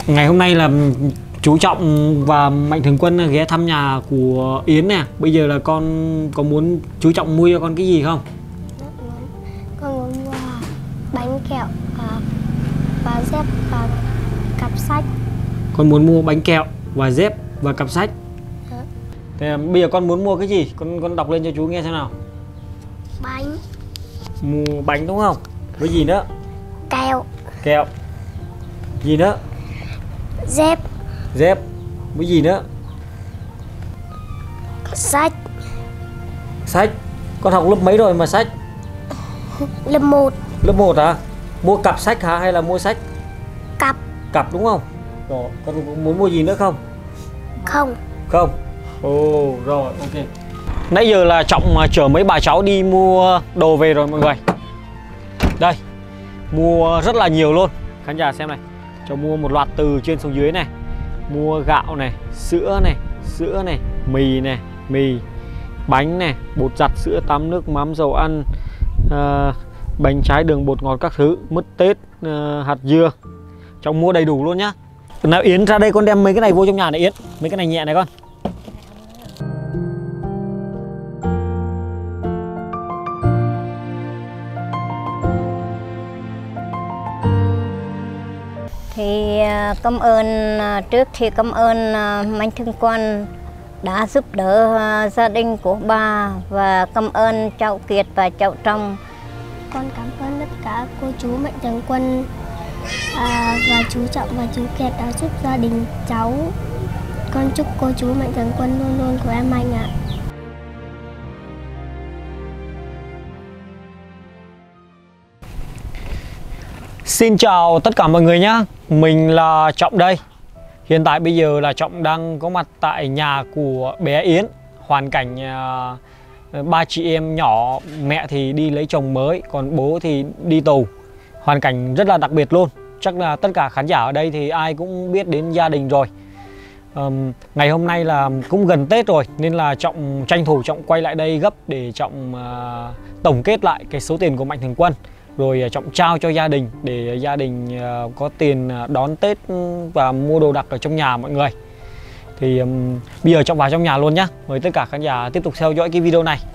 Ngày hôm nay là chú Trọng và Mạnh Thường Quân ghé thăm nhà của Yến nè. Bây giờ là con có muốn chú Trọng mua cho con cái gì không? Con muốn mua bánh kẹo và dép và cặp sách. Con muốn mua bánh kẹo và dép và cặp sách. Thế bây giờ con muốn mua cái gì? Con đọc lên cho chú nghe xem nào. Bánh. Mua bánh đúng không? Với gì nữa? Kẹo. Kẹo. Gì nữa? Dép. Dép. Với gì nữa? Sách. Sách. Con học lớp mấy rồi mà sách? Lớp 1. Lớp 1 à? Mua cặp sách hả hay là mua sách? Cặp. Cặp đúng không? Rồi, con muốn mua gì nữa không? Không. Không. Ồ, rồi, ok. Nãy giờ là Trọng chở mấy bà cháu đi mua đồ về rồi mọi người. Đây, mua rất là nhiều luôn. Khán giả xem này. Trọng mua một loạt từ trên xuống dưới này. Mua gạo này, sữa này, mì này, bánh này, bột giặt, sữa tắm, nước mắm, dầu ăn, bánh trái, đường, bột ngọt các thứ, mứt Tết, hạt dưa. Trọng mua đầy đủ luôn nhá. Nào Yến ra đây con đem mấy cái này vô trong nhà này Yến. Mấy cái này nhẹ này con. Thì cảm ơn, trước thì cảm ơn Mạnh Thường Quân đã giúp đỡ gia đình của bà, và cảm ơn cháu Kiệt và cháu Trọng. Con cảm ơn tất cả cô chú Mạnh Thường Quân và chú Trọng và chú Kiệt đã giúp gia đình cháu. Con chúc cô chú Mạnh Thường Quân luôn luôn khỏe mạnh ạ. Xin chào tất cả mọi người nhé. Mình là Trọng đây. Hiện tại bây giờ là Trọng đang có mặt tại nhà của bé Yến. Hoàn cảnh ba chị em nhỏ, mẹ thì đi lấy chồng mới, còn bố thì đi tù. Hoàn cảnh rất là đặc biệt luôn. Chắc là tất cả khán giả ở đây thì ai cũng biết đến gia đình rồi. Ngày hôm nay là cũng gần Tết rồi, nên là Trọng tranh thủ Trọng quay lại đây gấp để Trọng tổng kết lại cái số tiền của Mạnh Thường Quân. Rồi Trọng trao cho gia đình để gia đình có tiền đón Tết và mua đồ đặc ở trong nhà mọi người. Thì bây giờ Trọng vào trong nhà luôn nhé. Mời tất cả khán giả tiếp tục theo dõi cái video này.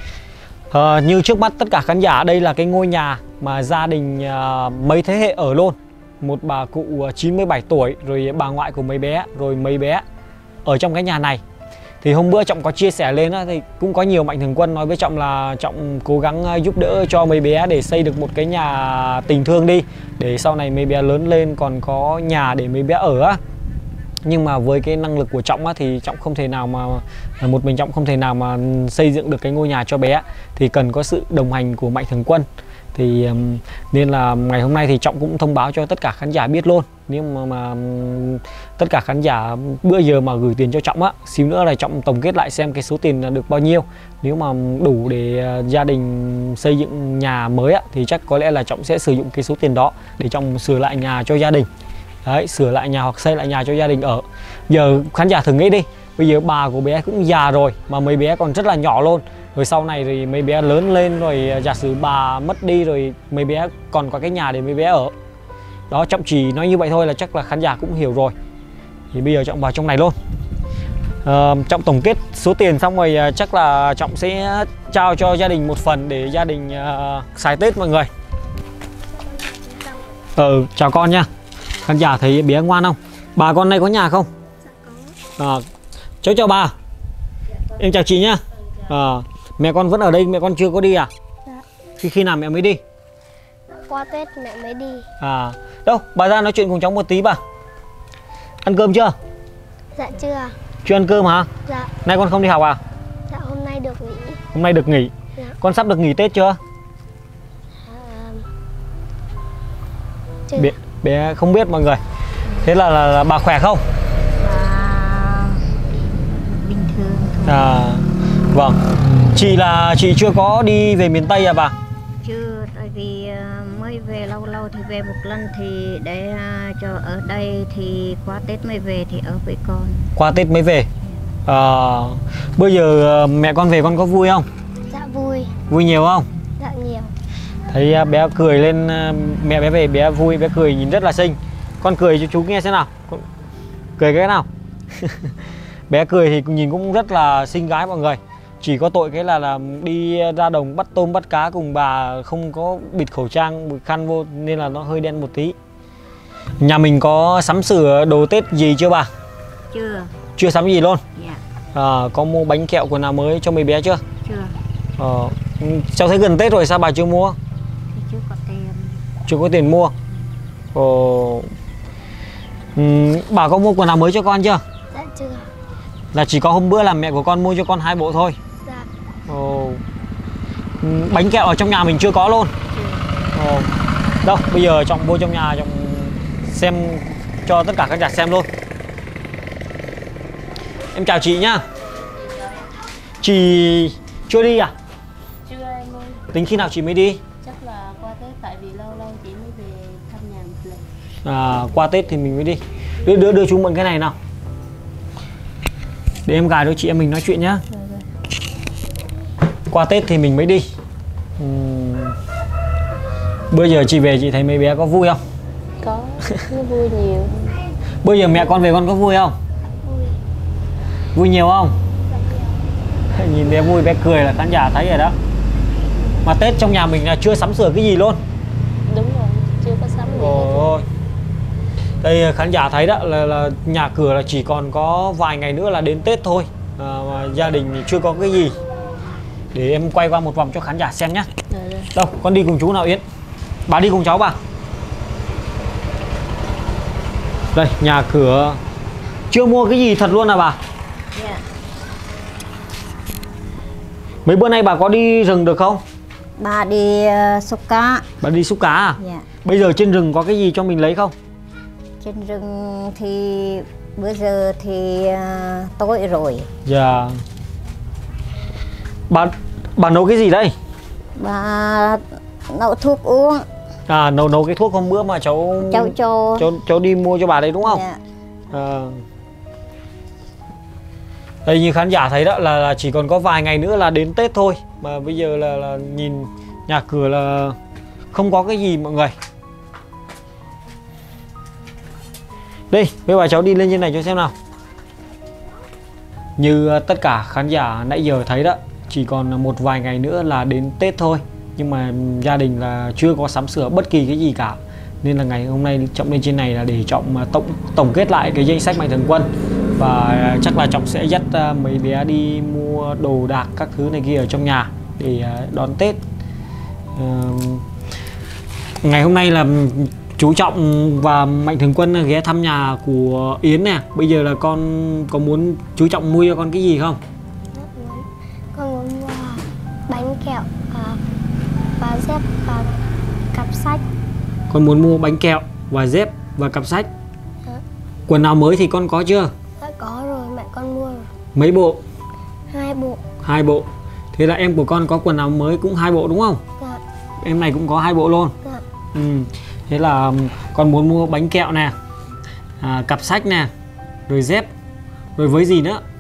Như trước mắt tất cả khán giả, đây là cái ngôi nhà mà gia đình mấy thế hệ ở luôn. Một bà cụ 97 tuổi, rồi bà ngoại của mấy bé, rồi mấy bé ở trong cái nhà này. Thì hôm bữa Trọng có chia sẻ lên á, thì cũng có nhiều Mạnh Thường Quân nói với Trọng là Trọng cố gắng giúp đỡ cho mấy bé để xây được một cái nhà tình thương đi, để sau này mấy bé lớn lên còn có nhà để mấy bé ở á. Nhưng mà với cái năng lực của Trọng á, thì Trọng không thể nào mà một mình Trọng không thể nào mà xây dựng được cái ngôi nhà cho bé, thì cần có sự đồng hành của Mạnh Thường Quân. Thì nên là ngày hôm nay thì Trọng cũng thông báo cho tất cả khán giả biết luôn. Nếu mà tất cả khán giả bữa giờ mà gửi tiền cho Trọng á, xíu nữa là Trọng tổng kết lại xem cái số tiền được bao nhiêu. Nếu mà đủ để gia đình xây dựng nhà mới á, thì chắc có lẽ là Trọng sẽ sử dụng cái số tiền đó để Trọng sửa lại nhà cho gia đình. Đấy, sửa lại nhà hoặc xây lại nhà cho gia đình ở. Giờ khán giả thử nghĩ đi, bây giờ bà của bé cũng già rồi mà mấy bé còn rất là nhỏ luôn. Rồi sau này thì mấy bé lớn lên rồi giả sử bà mất đi rồi mấy bé còn có cái nhà để mấy bé ở. Đó, Trọng chỉ nói như vậy thôi là chắc là khán giả cũng hiểu rồi. Thì bây giờ Trọng vào trong này luôn. Trọng tổng kết số tiền xong rồi chắc là Trọng sẽ trao cho gia đình một phần để gia đình xài Tết mọi người. Chào con nha. Khán giả thấy bé ngoan không? Bà con này có nhà không? Cháu chào bà. Em chào chị nhá. Mẹ con vẫn ở đây, mẹ con chưa có đi à? Dạ. Khi nào mẹ mới đi? Qua Tết mẹ mới đi. Đâu, bà ra nói chuyện cùng cháu một tí bà. Ăn cơm chưa? Dạ chưa. Chưa ăn cơm hả? Dạ. Nay con không đi học à? Dạ hôm nay được nghỉ. Hôm nay được nghỉ. Dạ. Con sắp được nghỉ Tết chưa? Chưa. Bé không biết mọi người. Thế là bà khỏe không? Bình thường. Vâng. Chị chưa có đi về miền Tây à bà? Chưa, tại vì mới về lâu thì về một lần, thì để cho ở đây thì qua Tết mới về thì ở với con. Qua Tết mới về. Bây giờ mẹ con về con có vui không? Dạ vui. Vui nhiều không? Dạ nhiều. Thấy bé cười lên, mẹ bé về bé vui, bé cười nhìn rất là xinh. Con cười cho chú nghe xem nào. Cười cái nào. Bé cười thì nhìn cũng rất là xinh gái mọi người. Chỉ có tội cái là đi ra đồng bắt tôm bắt cá cùng bà không có bịt khẩu trang, bịt khăn vô nên là nó hơi đen một tí. Nhà mình có sắm sửa đồ Tết gì chưa bà? Chưa. Chưa sắm gì luôn? Dạ. Có mua bánh kẹo quần áo mới cho mấy bé chưa? Chưa. Cháu thấy gần Tết rồi sao bà chưa mua? Thì chưa có tiền. Chưa có tiền mua. Bà có mua quần áo mới cho con chưa? Dạ chưa. Là chỉ có hôm bữa là mẹ của con mua cho con 2 bộ thôi. Dạ. Bánh kẹo ở trong nhà mình chưa có luôn. Chưa. Đâu, bây giờ Trọng vô trong nhà Trọng xem cho tất cả các nhà xem luôn. Em chào chị nhá. Chị chưa đi à? Chưa em ơi, Tính khi nào chị mới đi? chắc là qua Tết tại vì lâu lâu chị mới về thăm nhà một lần. Qua Tết thì mình mới đi. Đưa chú mượn cái này nào. Để em gài cho chị em mình nói chuyện nhá. Rồi. Qua Tết thì mình mới đi. Bây giờ chị về chị thấy mấy bé có vui không? Có, nó vui nhiều. Bây giờ mẹ con về con có vui không? Vui. Vui nhiều không? Nhìn bé vui bé cười là khán giả thấy rồi đó. Mà Tết trong nhà mình là chưa sắm sửa cái gì luôn. Đúng rồi, chưa có sắm gì hết. Ôi. Đây khán giả thấy đó là nhà cửa là chỉ còn có vài ngày nữa là đến Tết thôi. Mà gia đình thì chưa có cái gì. Để em quay qua một vòng cho khán giả xem nhé. Rồi. Đâu, con đi cùng chú nào Yến? Bà đi cùng cháu bà. Đây, nhà cửa chưa mua cái gì thật luôn à bà? Dạ. Mấy bữa nay bà có đi rừng được không? Bà đi xúc cá. Bà đi xúc cá à? Dạ. Bây giờ trên rừng có cái gì cho mình lấy không? Trên rừng thì bữa giờ thì tối rồi. Dạ. Bà nấu cái gì đây? Bà nấu thuốc uống. Nấu cái thuốc hôm bữa mà cháu cháu đi mua cho bà đấy đúng không? Dạ. Đây như khán giả thấy đó là chỉ còn có vài ngày nữa là đến Tết thôi. Mà bây giờ là nhìn nhà cửa là không có cái gì mọi người. Đây, bây giờ cháu đi lên trên này cho xem nào. Như tất cả khán giả nãy giờ thấy đó, chỉ còn một vài ngày nữa là đến Tết thôi. Nhưng mà gia đình là chưa có sắm sửa bất kỳ cái gì cả. Nên là ngày hôm nay Trọng lên trên này là để Trọng tổng kết lại cái danh sách Mạnh Thường Quân. Và chắc là Trọng sẽ dắt mấy bé đi mua đồ đạc các thứ này kia ở trong nhà để đón Tết. Ngày hôm nay là chú Trọng và Mạnh Thường Quân ghé thăm nhà của Yến nè. Bây giờ là con có muốn chú Trọng mua cho con cái gì không? Rất muốn. Con muốn mua bánh kẹo và dép và cặp sách. Con muốn mua bánh kẹo và dép và cặp sách. Dạ. Quần áo mới thì con có chưa? Đã có rồi, mẹ con mua rồi. Mấy bộ? 2 bộ. 2 bộ. Thế là em của con có quần áo mới cũng 2 bộ đúng không? Dạ. Em này cũng có 2 bộ luôn. Dạ. Thế là con muốn mua bánh kẹo nè, cặp sách nè, rồi dép, rồi với gì nữa?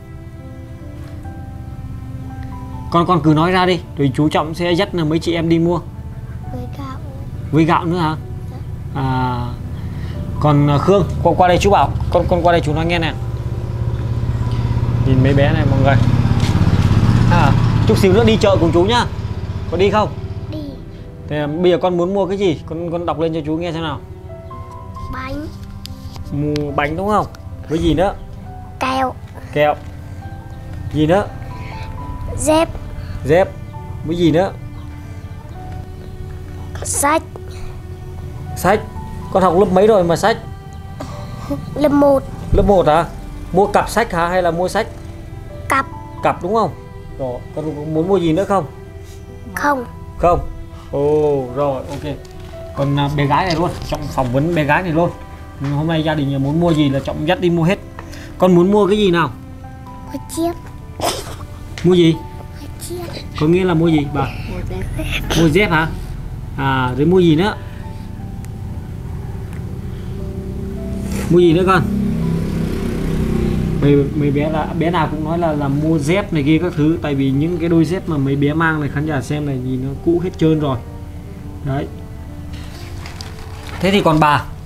Con cứ nói ra đi, rồi chú Trọng sẽ dắt là mấy chị em đi mua. Với gạo. Với gạo nữa hả? Dạ. Còn Khương, qua đây chú bảo, con qua đây chú nói nghe nè. Nhìn mấy bé này mọi người. Chút xíu nữa đi chợ cùng chú nhá. Có đi không? Đi. Thế bây giờ con muốn mua cái gì? Con đọc lên cho chú nghe xem nào. Bánh. Mua bánh đúng không? Với gì nữa? Kẹo. Kẹo. Gì nữa? Dép. Dép. Với gì nữa? Sách. Sách. Con học lớp mấy rồi mà sách? Lớp 1. Lớp 1 hả? Mua cặp sách hả hay là mua sách? Cặp. Cặp đúng không? Rồi, con muốn mua gì nữa không? Không. Không. Rồi, ok. Còn bé gái này luôn, Trọng phỏng vấn bé gái này luôn. Hôm nay gia đình muốn mua gì là Trọng dắt đi mua hết. Con muốn mua cái gì nào? Mua chiếc. Mua gì? Mua chiếc. Có nghĩa là mua gì bà? Mua dép. Mua dép hả? Rồi mua gì nữa? Mua gì nữa con? Mấy bé nào cũng nói là mua dép này kia các thứ. Tại vì những cái đôi dép mà mấy bé mang này khán giả xem này nhìn nó cũ hết trơn rồi. Đấy. Thế thì còn bà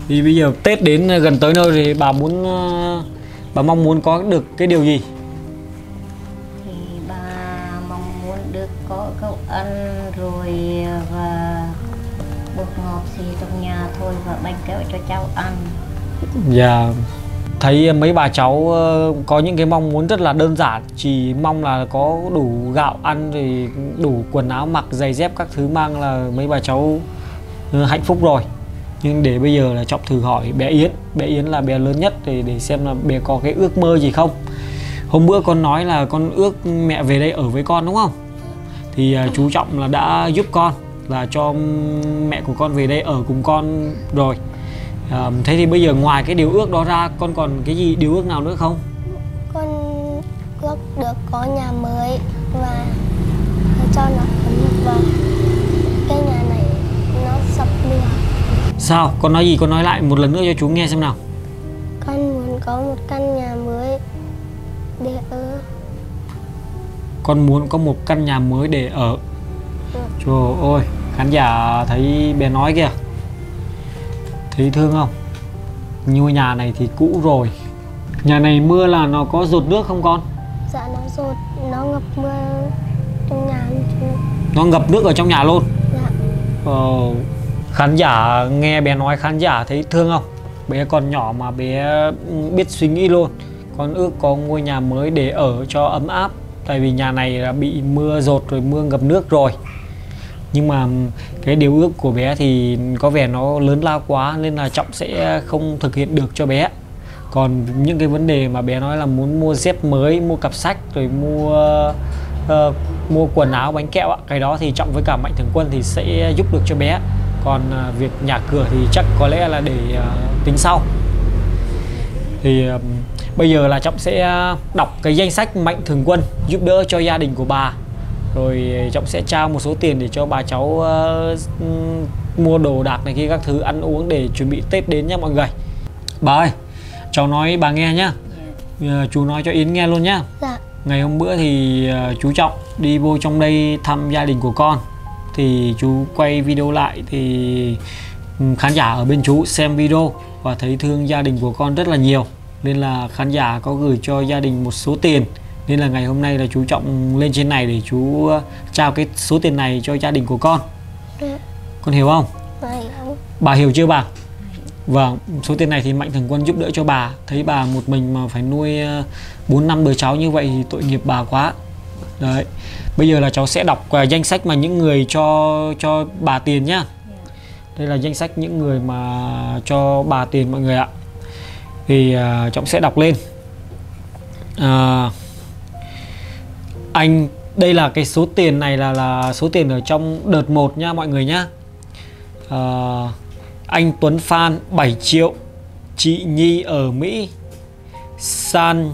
Thì bây giờ Tết đến gần tới nơi thì bà mong muốn có được cái điều gì? Thì bà mong muốn được có cậu ăn rồi và bột ngọt gì trong nhà thôi và bánh kẹo cho cháu ăn. Dạ. Thấy mấy bà cháu có những cái mong muốn rất là đơn giản, chỉ mong là có đủ gạo ăn thì đủ quần áo mặc, giày dép các thứ mang là mấy bà cháu hạnh phúc rồi. Nhưng để bây giờ là Trọng thử hỏi bé Yến là bé lớn nhất để xem là bé có cái ước mơ gì không. Hôm bữa con nói là con ước mẹ về đây ở với con đúng không? Thì chú Trọng là đã giúp con là cho mẹ của con về đây ở cùng con rồi. Thế thì bây giờ ngoài cái điều ước đó ra con còn cái gì điều ước nào nữa không? Con ước được có nhà mới và cho nó ấm và cái nhà này nó sập lửa. Sao? Con nói gì? Con nói lại một lần nữa cho chú nghe xem nào. Con muốn có một căn nhà mới để ở. Con muốn có một căn nhà mới để ở. Trời ơi, khán giả thấy bé nói kìa. Thấy thương không? Ngôi nhà này thì cũ rồi. Nhà này mưa là nó có dột nước không con? Dạ nó dột, nó ngập mưa trong nhà luôn. Nó ngập nước ở trong nhà luôn? Dạ. Khán giả nghe bé nói khán giả thấy thương không? Bé còn nhỏ mà bé biết suy nghĩ luôn. Con ước có ngôi nhà mới để ở cho ấm áp. Tại vì nhà này là bị mưa dột rồi mưa ngập nước rồi. Nhưng mà cái điều ước của bé thì có vẻ nó lớn lao quá nên là Trọng sẽ không thực hiện được cho bé. Còn những cái vấn đề mà bé nói là muốn mua dép mới, mua cặp sách rồi mua quần áo, bánh kẹo ạ, cái đó thì Trọng với cả Mạnh Thường Quân thì sẽ giúp được cho bé. Còn việc nhà cửa thì chắc có lẽ là để tính sau. Thì bây giờ là Trọng sẽ đọc cái danh sách Mạnh Thường Quân giúp đỡ cho gia đình của bà. Rồi Trọng sẽ trao một số tiền để cho bà cháu mua đồ đạc này kia các thứ, ăn uống để chuẩn bị Tết đến nha mọi người. Bà ơi, cháu nói bà nghe nhá. Chú nói cho Yến nghe luôn nhá. Dạ. Ngày hôm bữa thì chú Trọng đi vô trong đây thăm gia đình của con. Thì chú quay video lại thì khán giả ở bên chú xem video và thấy thương gia đình của con rất là nhiều. Nên là khán giả có gửi cho gia đình một số tiền. Nên là ngày hôm nay là chú Trọng lên trên này để chú trao cái số tiền này cho gia đình của con. Con hiểu không? Bà hiểu chưa bà? Vâng, số tiền này thì Mạnh Thường Quân giúp đỡ cho bà. Thấy bà một mình mà phải nuôi 4-5 đứa cháu như vậy thì tội nghiệp bà quá. Đấy. Bây giờ là cháu sẽ đọc danh sách mà những người cho bà tiền nhá. Đây là danh sách những người mà cho bà tiền mọi người ạ. Thì Trọng sẽ đọc lên. Đây là cái số tiền này là số tiền ở trong đợt 1 nha mọi người nhá. Anh Tuấn Phan 7 triệu, chị Nhi ở Mỹ, San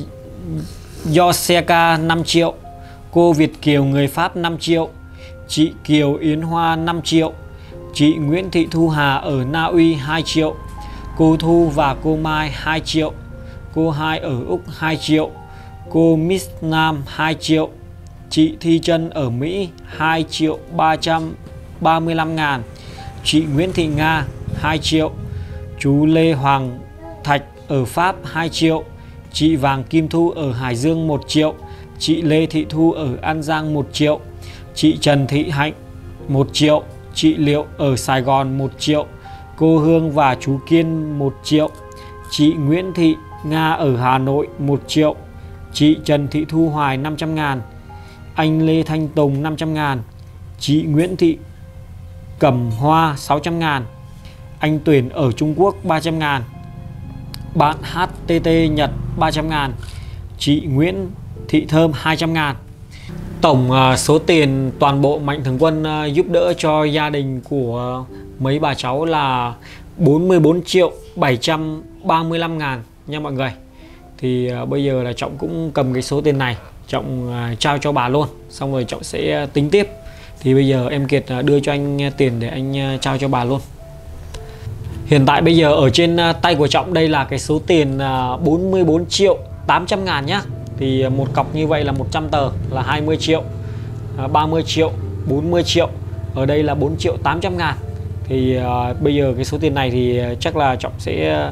Yoseka 5 triệu, cô Việt Kiều người Pháp 5 triệu, chị Kiều Yến Hoa 5 triệu, chị Nguyễn Thị Thu Hà ở Na Uy 2 triệu, cô Thu và cô Mai 2 triệu, cô Hai ở Úc 2 triệu, cô Miss Nam 2 triệu, chị Thi Trân ở Mỹ 2 triệu 335 ngàn, chị Nguyễn Thị Nga 2 triệu, chú Lê Hoàng Thạch ở Pháp 2 triệu, chị Vàng Kim Thu ở Hải Dương 1 triệu, chị Lê Thị Thu ở An Giang 1 triệu, chị Trần Thị Hạnh 1 triệu, chị Liệu ở Sài Gòn 1 triệu, cô Hương và chú Kiên 1 triệu, chị Nguyễn Thị Nga ở Hà Nội 1 triệu, chị Trần Thị Thu Hoài 500 ngàn, anh Lê Thanh Tùng 500 ngàn, chị Nguyễn Thị Cẩm Hoa 600 ngàn, anh Tuyển ở Trung Quốc 300 ngàn, bạn HTT Nhật 300 ngàn, chị Nguyễn Thị Thơm 200 ngàn. Tổng số tiền toàn bộ Mạnh Thường Quân giúp đỡ cho gia đình của mấy bà cháu là 44 triệu 735 ngàn nha mọi người. Thì bây giờ là Trọng cũng cầm cái số tiền này Trọng trao cho bà luôn, xong rồi Trọng sẽ tính tiếp. Thì bây giờ em Kiệt đưa cho anh tiền để anh trao cho bà luôn. Hiện tại bây giờ ở trên tay của Trọng đây là cái số tiền 44 triệu 800 ngàn nhá. Thì một cọc như vậy là 100 tờ là 20 triệu, 30 triệu, 40 triệu. Ở đây là 4 triệu 800 ngàn. Thì bây giờ cái số tiền này thì chắc là Trọng sẽ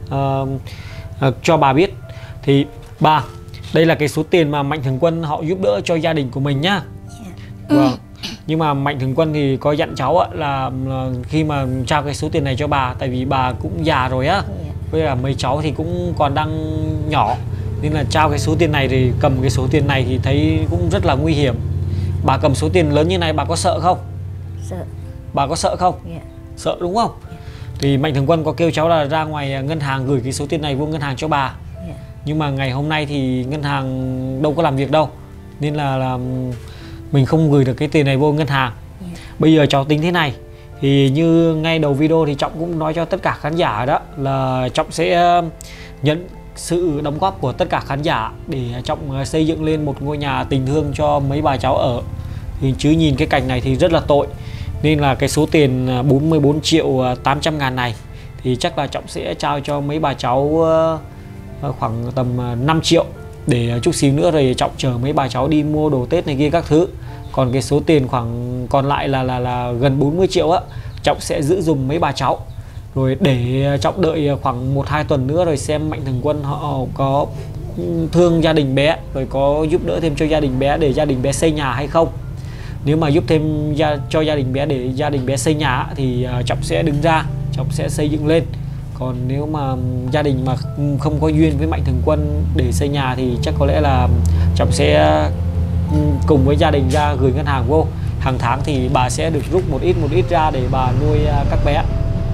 cho bà biết. Thì bà, đây là cái số tiền mà Mạnh Thường Quân họ giúp đỡ cho gia đình của mình nhá. Vâng. Nhưng mà Mạnh Thường Quân thì có dặn cháu á, là khi mà trao cái số tiền này cho bà, tại vì bà cũng già rồi á, với là mấy cháu thì cũng còn đang nhỏ, nên là trao cái số tiền này thì cầm cái số tiền này thì thấy cũng rất là nguy hiểm. Bà cầm số tiền lớn như này bà có sợ không? Sợ. Bà có sợ không? Sợ đúng không? Thì Mạnh Thường Quân có kêu cháu là ra ngoài ngân hàng gửi cái số tiền này vô ngân hàng cho bà. Nhưng mà ngày hôm nay thì ngân hàng đâu có làm việc đâu, nên là mình không gửi được cái tiền này vô ngân hàng. Bây giờ cháu tính thế này, thì như ngay đầu video thì Trọng cũng nói cho tất cả khán giả đó là Trọng sẽ nhận sự đóng góp của tất cả khán giả để Trọng xây dựng lên một ngôi nhà tình thương cho mấy bà cháu ở. Thì chứ nhìn cái cảnh này thì rất là tội, nên là cái số tiền 44 triệu 800 ngàn này thì chắc là Trọng sẽ trao cho mấy bà cháu khoảng tầm 5 triệu, để chút xíu nữa rồi Trọng chở mấy bà cháu đi mua đồ Tết này kia các thứ. Còn cái số tiền khoảng còn lại là gần 40 triệu á, Trọng sẽ giữ dùm mấy bà cháu. Rồi để Trọng đợi khoảng 1-2 tuần nữa rồi xem Mạnh Thường Quân họ có thương gia đình bé, rồi có giúp đỡ thêm cho gia đình bé để gia đình bé xây nhà hay không. Nếu mà giúp thêm cho gia đình bé để gia đình bé xây nhà thì Trọng sẽ đứng ra, Trọng sẽ xây dựng lên. Còn nếu mà gia đình mà không có duyên với Mạnh Thường Quân để xây nhà thì chắc có lẽ là Trọng sẽ cùng với gia đình ra gửi ngân hàng vô. Hàng tháng thì bà sẽ được rút một ít ra để bà nuôi các bé.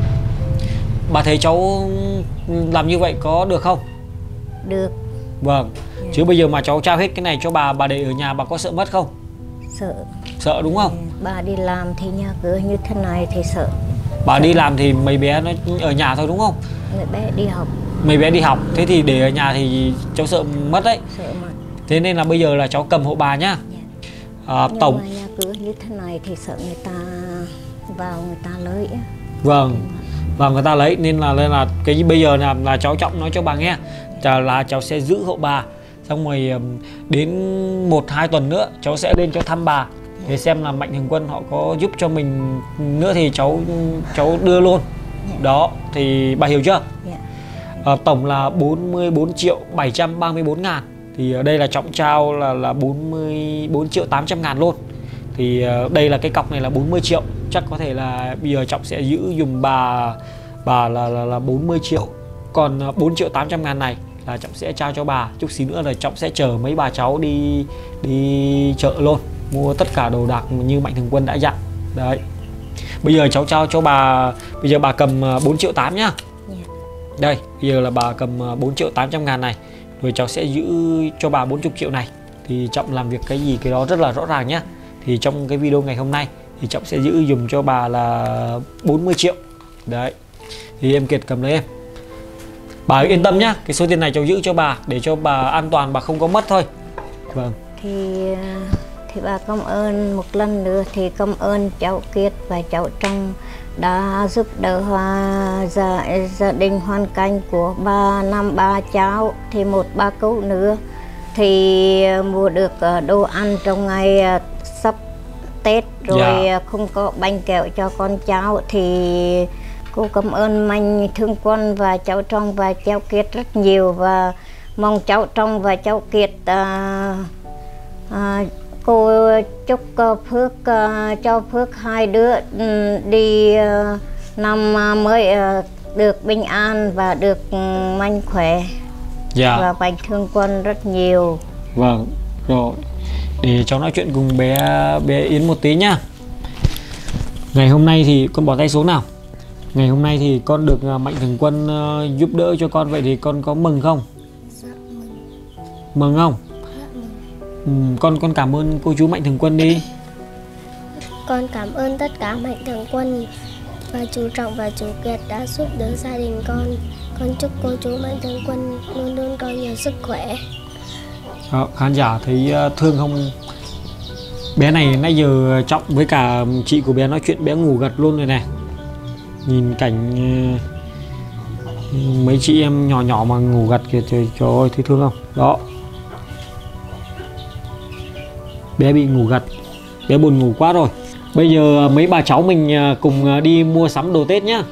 Bà thấy cháu làm như vậy có được không? Được. Vâng. Chứ bây giờ mà cháu trao hết cái này cho bà để ở nhà bà có sợ mất không? Sợ. Sợ đúng không? Bà đi làm thì nhà cửa như thế này thì sợ. Bà đi làm thì mấy bé nó ở nhà thôi đúng không? Mấy bé đi học. Mấy bé đi học, thế thì để ở nhà thì cháu sợ mất đấy. Sợ mất. Thế nên là bây giờ là cháu cầm hộ bà nhá. Nhưng Tổng mà nhà cửa như thế này thì sợ người ta vào người ta lấy. Vâng. Và người ta lấy, nên là cái bây giờ là cháu Trọng nói cho bà nghe là cháu sẽ giữ hộ bà, xong rồi đến 1-2 tuần nữa cháu sẽ lên cho thăm bà để xem là Mạnh Thường Quân họ có giúp cho mình nữa thì cháu đưa luôn. Đó thì bà hiểu chưa? Tổng là 44 triệu 734 ngàn. Thì ở đây là Trọng trao là 44 triệu 800 ngàn luôn. Thì đây là cái cọc này là 40 triệu. Chắc có thể là bây giờ Trọng sẽ giữ dùm bà là 40 triệu. Còn 4 triệu 800 ngàn này là Trọng sẽ trao cho bà. Chút xíu nữa là Trọng sẽ chở mấy bà cháu đi chợ luôn, mua tất cả đồ đạc như Mạnh Thường Quân đã dặn. Đấy. Bây giờ cháu trao cho bà, bây giờ bà cầm 4 triệu 8 nhá. Đây, bây giờ là bà cầm 4 triệu 800 ngàn này. Rồi cháu sẽ giữ cho bà 40 triệu này. Thì Trọng làm việc cái gì cái đó rất là rõ ràng nhá. Thì trong cái video ngày hôm nay thì Trọng sẽ giữ dùm cho bà là 40 triệu. Đấy. Thì em Kiệt cầm lấy em. Bà yên tâm nhá, cái số tiền này cháu giữ cho bà để cho bà an toàn, bà không có mất thôi. Vâng. Thì bà cảm ơn một lần nữa, thì cảm ơn cháu Kiệt và cháu Trong đã giúp đỡ gia đình hoàn cảnh của ba cháu. Thì một ba cậu nữa thì mua được đồ ăn trong ngày sắp Tết rồi. Không có bánh kẹo cho con cháu. Thì cô cảm ơn Mạnh Thường Quân và cháu Trong và cháu Kiệt rất nhiều, và mong cháu Trong và cháu Kiệt cô chúc phước cho phước hai đứa đi năm mới được bình an và được mạnh khỏe. Và Mạnh Thường Quân rất nhiều. Vâng, rồi để cháu nói chuyện cùng bé Yến một tí nhá. Ngày hôm nay thì con bỏ tay xuống nào. Ngày hôm nay thì con được Mạnh Thường Quân giúp đỡ cho con, vậy thì con có mừng không? Dạ mừng. Mừng không? Dạ mừng. Con cảm ơn cô chú Mạnh Thường Quân đi. Con cảm ơn tất cả Mạnh Thường Quân và chú Trọng và chú Kiệt đã giúp đỡ gia đình con. Con chúc cô chú Mạnh Thường Quân luôn luôn có nhiều sức khỏe. Khán giả thấy thương không? Bé này nãy giờ Trọng với cả chị của bé nói chuyện bé ngủ gật luôn rồi này. Nhìn cảnh mấy chị em nhỏ mà ngủ gật kìa, trời ơi, thấy thương không? Đó. Bé bị ngủ gật, bé buồn ngủ quá rồi. Bây giờ mấy bà cháu mình cùng đi mua sắm đồ Tết nhá.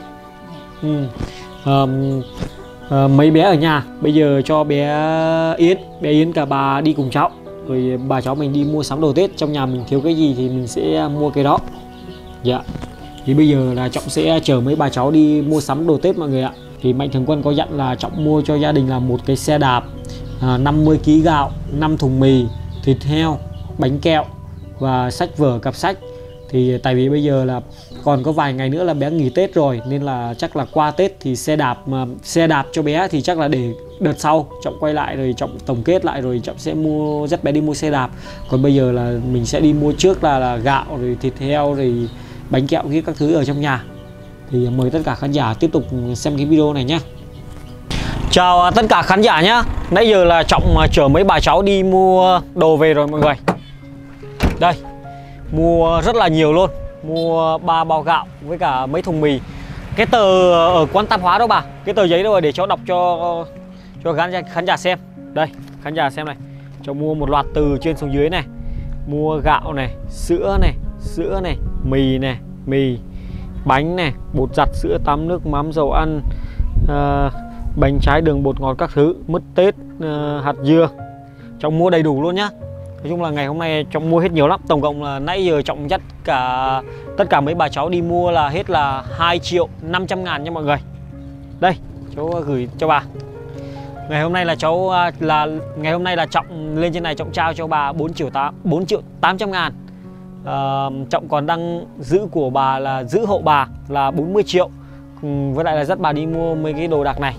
Mấy bé ở nhà, bây giờ cho bé Yến cả bà đi cùng cháu. Rồi bà cháu mình đi mua sắm đồ Tết. Trong nhà mình thiếu cái gì thì mình sẽ mua cái đó. Dạ. Thì bây giờ là Trọng sẽ chở mấy bà cháu đi mua sắm đồ Tết mọi người ạ. Thì Mạnh Thường Quân có dặn là Trọng mua cho gia đình là một cái xe đạp, 50 kg gạo, 5 thùng mì, thịt heo, bánh kẹo và sách vở, cặp sách. Thì tại vì bây giờ là còn có vài ngày nữa là bé nghỉ Tết rồi, nên là chắc là qua Tết thì xe đạp cho bé thì chắc là để đợt sau Trọng quay lại rồi Trọng tổng kết lại rồi Trọng sẽ dắt bé đi mua xe đạp. Còn bây giờ là mình sẽ đi mua trước là gạo rồi thịt heo rồi bánh kẹo kia các thứ ở trong nhà. Thì mời tất cả khán giả tiếp tục xem cái video này nhé. Chào tất cả khán giả nhé. Nãy giờ là Trọng chở mấy bà cháu đi mua đồ về rồi mọi người. Đây, mua rất là nhiều luôn. Mua 3 bao gạo với cả mấy thùng mì. Cái tờ ở quán tạp hóa đó bà, cái tờ giấy đâu rồi để cháu đọc cho khán giả xem. Đây, khán giả xem này. Cháu mua một loạt từ trên xuống dưới này. Mua gạo này, sữa này, mì, bánh này, bột giặt, sữa tắm, nước mắm, dầu ăn, bánh trái, đường, bột ngọt các thứ, mứt Tết, hạt dưa. Trọng mua đầy đủ luôn nhá. Nói chung là ngày hôm nay Trọng mua hết nhiều lắm. Tổng cộng là nãy giờ Trọng dắt tất cả mấy bà cháu đi mua là hết là 2.500.000 nha mọi người. Đây, cháu gửi cho bà. Ngày hôm nay là Trọng lên trên này Trọng trao cho bà 4.800.000. Trọng còn đang giữ của bà là giữ hộ bà là 40 triệu. Với lại là dắt bà đi mua mấy cái đồ đạc này.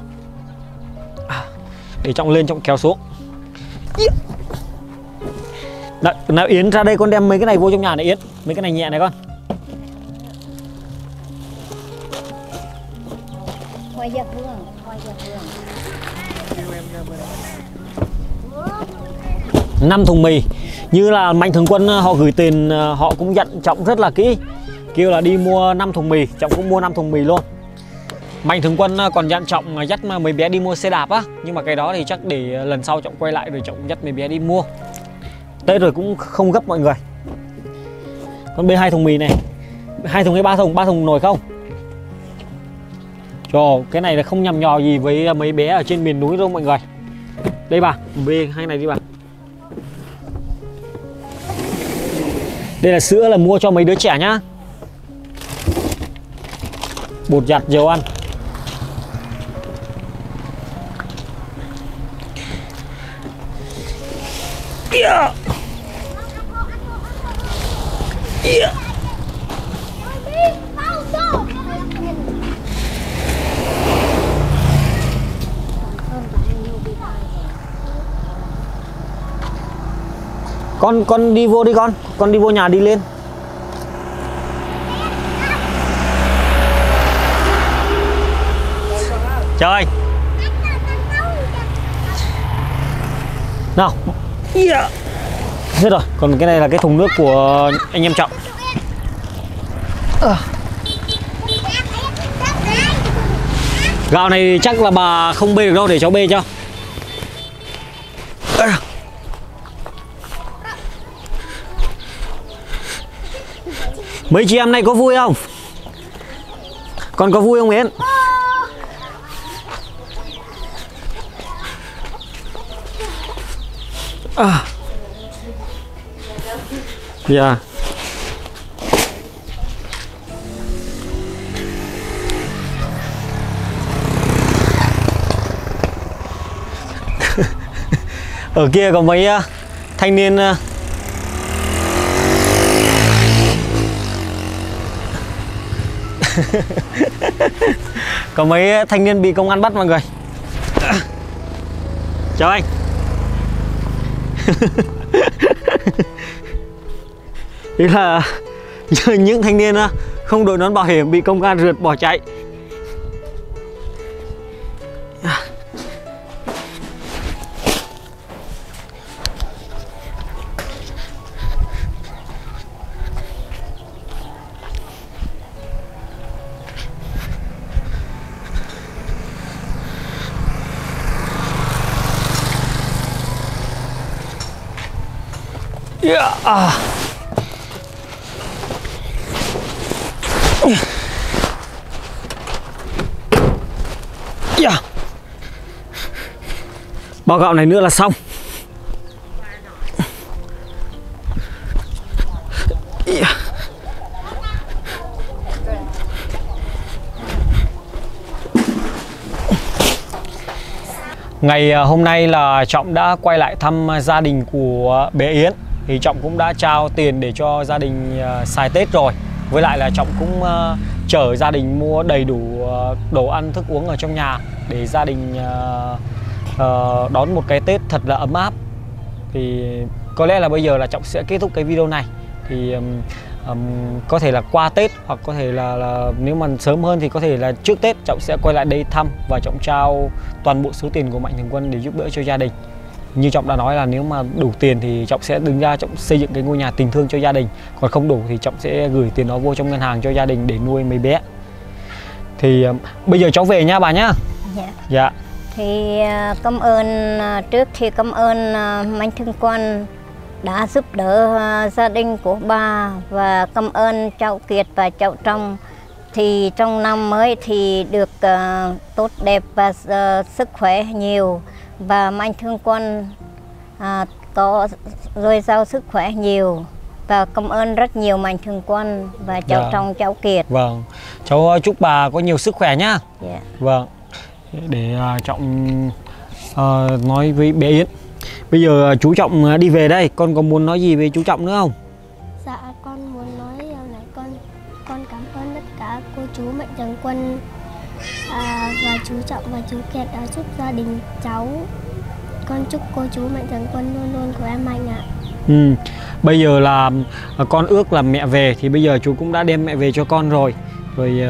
Để Trọng lên Trọng kéo xuống. Nào Yến ra đây con đem mấy cái này vô trong nhà này Yến. Mấy cái này nhẹ này con. Ngoài giờ vương. 5 thùng mì. Như là Mạnh Thường Quân họ gửi tiền, họ cũng dặn Trọng rất là kỹ. Kêu là đi mua 5 thùng mì. Trọng cũng mua 5 thùng mì luôn. Mạnh Thường Quân còn dặn Trọng dắt mấy bé đi mua xe đạp á. Nhưng mà cái đó thì chắc để lần sau Trọng quay lại rồi Trọng dắt mấy bé đi mua. Tết rồi cũng không gấp mọi người. Con bê 2 thùng mì này. 2 thùng hay 3 thùng? 3 thùng nổi không? Trời, cái này là không nhằm nhò gì với mấy bé ở trên miền núi đâu mọi người. Đây bà, bê 2 này đi bà. Đây là sữa là mua cho mấy đứa trẻ nhá. Bột giặt, dầu ăn. Yeah. Yeah. Con đi vô đi con đi vô nhà đi lên. Chào anh. Nào. Yeah. Hết rồi, còn cái này là cái thùng nước của anh em Trọng. Gạo này chắc là bà không bê được đâu, để cháu bê cho. Mấy chị em này có vui không? Con có vui không Yến? Dạ. Ở kia có mấy thanh niên có mấy thanh niên bị công an bắt mọi người. Chào anh. Ý là những thanh niên không đội nón bảo hiểm bị công an rượt bỏ chạy. Yeah. Bao gạo này nữa là xong. Yeah. Ngày hôm nay là Trọng đã quay lại thăm gia đình của bé Yến. Thì Trọng cũng đã trao tiền để cho gia đình xài Tết rồi. Với lại là Trọng cũng chở gia đình mua đầy đủ đồ ăn thức uống ở trong nhà để gia đình đón một cái Tết thật là ấm áp. Thì có lẽ là bây giờ là Trọng sẽ kết thúc cái video này. Thì có thể là qua Tết hoặc có thể là nếu mà sớm hơn thì có thể là trước Tết Trọng sẽ quay lại đây thăm và Trọng trao toàn bộ số tiền của Mạnh Thường Quân để giúp đỡ cho gia đình. Như Trọng đã nói là nếu mà đủ tiền thì Trọng sẽ đứng ra Trọng xây dựng cái ngôi nhà tình thương cho gia đình. Còn không đủ thì Trọng sẽ gửi tiền đó vô trong ngân hàng cho gia đình để nuôi mấy bé. Thì bây giờ cháu về nha bà nhá. Dạ. Dạ. Thì cảm ơn, trước thì cảm ơn Mạnh Thường Quân đã giúp đỡ gia đình của bà, và cảm ơn cháu Kiệt và cháu Trong. Thì trong năm mới thì được tốt đẹp và sức khỏe nhiều, và Mạnh Thường Quân có dồi dào sức khỏe nhiều, và cảm ơn rất nhiều Mạnh Thường Quân và cháu Trong, cháu Kiệt. Vâng, cháu chúc bà có nhiều sức khỏe nhá. Yeah. Vâng, để Trọng nói với bé Yến. Bây giờ chú Trọng đi về đây, con có muốn nói gì với chú Trọng nữa không? Dạ, con muốn nói này, con cảm ơn tất cả cô chú Mạnh Thường Quân và chú Trọng và chú Kiệt đã giúp gia đình cháu. Con chúc cô chú Mạnh Thường Quân luôn luôn khỏe mạnh ạ. Bây giờ là con ước là mẹ về thì bây giờ chú cũng đã đem mẹ về cho con rồi. Rồi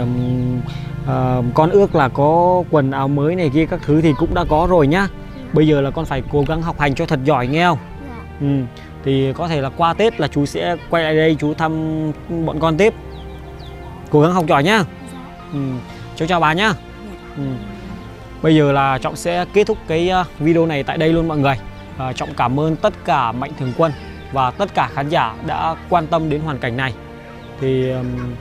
con ước là có quần áo mới này kia các thứ thì cũng đã có rồi nhá. Bây giờ là con phải cố gắng học hành cho thật giỏi nghe không? Dạ. Thì có thể là qua Tết là chú sẽ quay lại đây chú thăm bọn con tiếp. Cố gắng học giỏi nhá. Dạ. Cháu chào bà nhá. Dạ. Bây giờ là Trọng sẽ kết thúc cái video này tại đây luôn mọi người. Trọng cảm ơn tất cả Mạnh Thường Quân và tất cả khán giả đã quan tâm đến hoàn cảnh này. Thì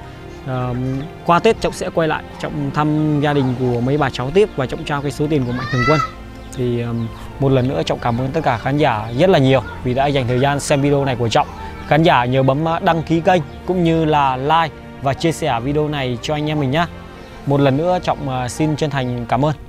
qua Tết Trọng sẽ quay lại Trọng thăm gia đình của mấy bà cháu tiếp và Trọng trao cái số tiền của Mạnh Thường Quân. Thì một lần nữa Trọng cảm ơn tất cả khán giả rất là nhiều vì đã dành thời gian xem video này của Trọng. Khán giả nhớ bấm đăng ký kênh cũng như là like và chia sẻ video này cho anh em mình nhé. Một lần nữa Trọng xin chân thành cảm ơn.